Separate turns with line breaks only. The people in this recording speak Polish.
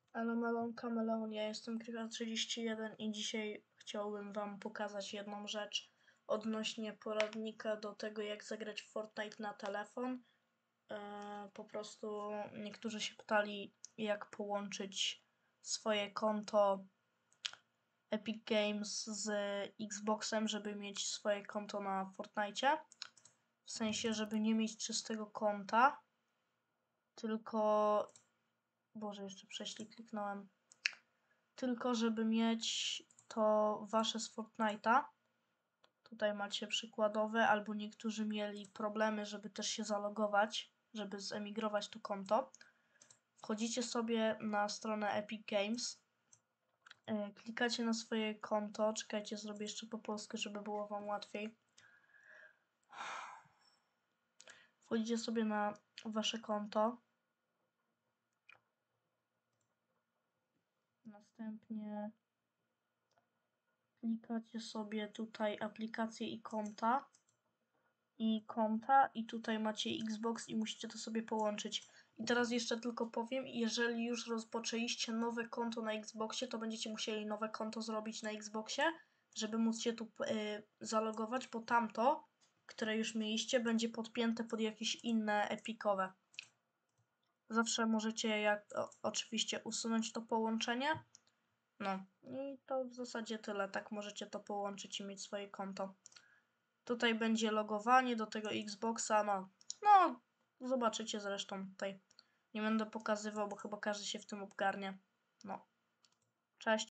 Elo Melonka Melon, ja jestem Krycha31 i dzisiaj chciałbym wam pokazać jedną rzecz odnośnie poradnika do tego, jak zagrać w Fortnite na telefon. Po prostu niektórzy się pytali, jak połączyć swoje konto Epic Games z Xboxem, żeby mieć swoje konto na Fortnite. W sensie, żeby nie mieć czystego konta, tylko... Boże, jeszcze prześlij kliknąłem. Tylko żeby mieć to wasze z Fortnite'a. Tutaj macie przykładowe, albo niektórzy mieli problemy, żeby też się zalogować, żeby zemigrować to konto. Wchodzicie sobie na stronę Epic Games, klikacie na swoje konto, czekajcie, zrobię jeszcze po polsku, żeby było wam łatwiej. Wchodzicie sobie na wasze konto. Następnie klikacie sobie tutaj aplikacje i konta i tutaj macie Xbox i musicie to sobie połączyć. I teraz jeszcze tylko powiem, jeżeli już rozpoczęliście nowe konto na Xboxie, to będziecie musieli nowe konto zrobić na Xboxie, żeby móc się tu zalogować, bo tamto, które już mieliście, będzie podpięte pod jakieś inne epicowe. Zawsze możecie oczywiście usunąć to połączenie. No i to w zasadzie tyle. Tak możecie to połączyć i mieć swoje konto. Tutaj będzie logowanie do tego Xboxa, no zobaczycie zresztą tutaj. Nie będę pokazywał, bo chyba każdy się w tym obgarnie. No, cześć.